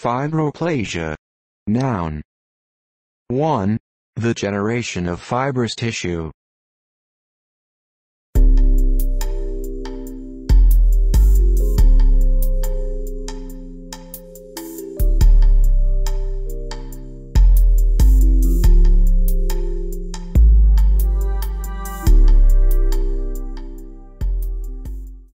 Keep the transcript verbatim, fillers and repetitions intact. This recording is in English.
Fibroplasia. Noun. one. The generation of fibrous tissue.